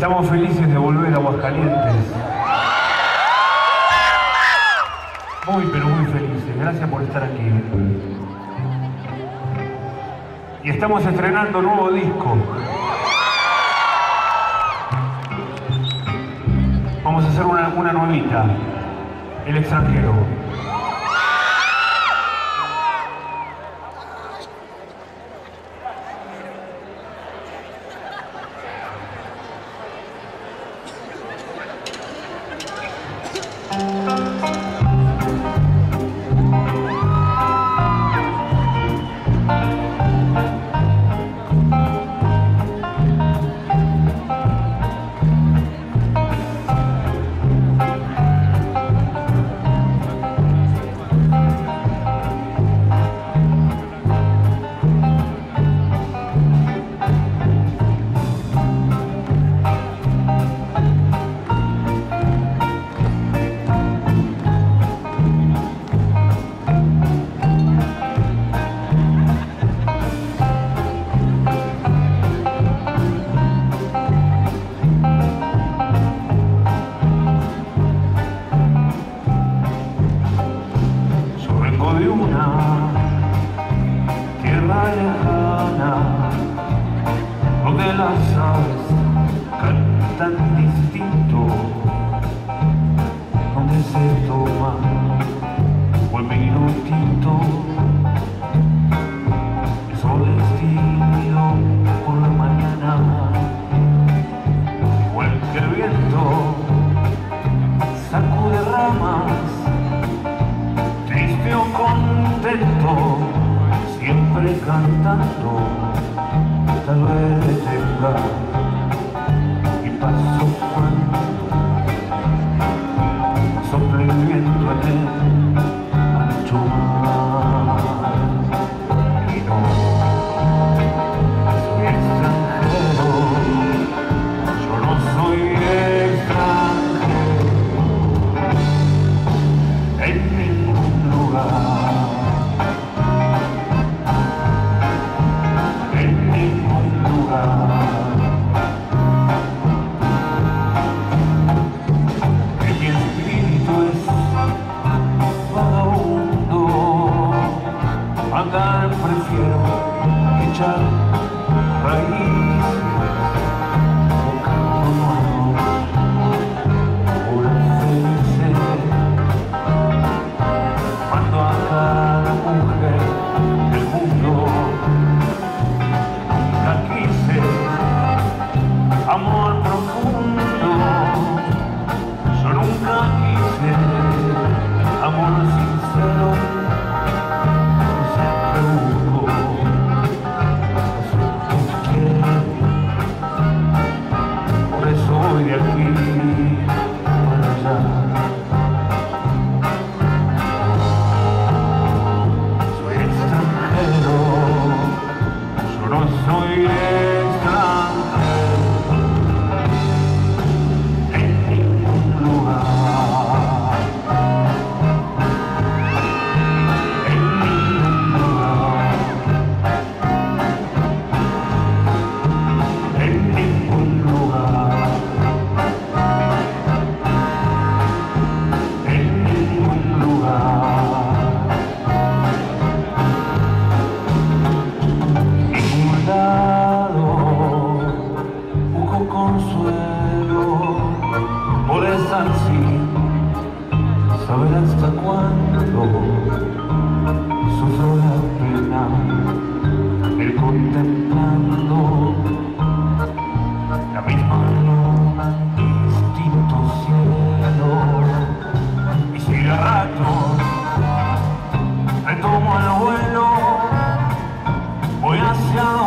Estamos felices de volver a Aguascalientes. Muy, pero muy felices. Gracias por estar aquí. Y estamos estrenando nuevo disco. Vamos a hacer una nuevita. El extranjero. De una tierra lejana donde las aves cantan distinto, donde se toma buen vino tinto, el sol es tibio por la mañana, igual que el viento sacude ramas. Triste o contento, siempre cantando, tal vez detenga y paso cuando sople el viento en el ancho mar. Y no soy extranjero, yo no soy extranjero en ningún lugar, en ningún lugar. Que mi espíritu es vagabundo, andar prefiero que echar raíces, buscando nuevos horas felices. Cuando a cada mujer del mundo la quise, amor profundo, yo nunca quise amor sincero, siempre busco lo que quiero, por eso voy de aquí para allá. Soy extranjero en ningún lugar, en ningún lugar, en ningún lugar, en ningún lugar. Busco consuelo, podés así saber hasta cuándo sufro la pena, el contemplando la misma luna en distintos cielos. Y si de rato retomo el vuelo, voy hacia